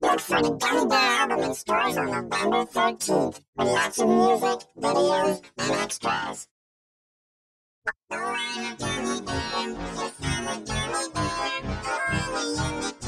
Look for the Gummy Bear album in stores on November 13th with lots of music, videos, and extras. Oh, I'm a gummy bear. Yes, I'm a gummy bear. Oh, I'm a yummy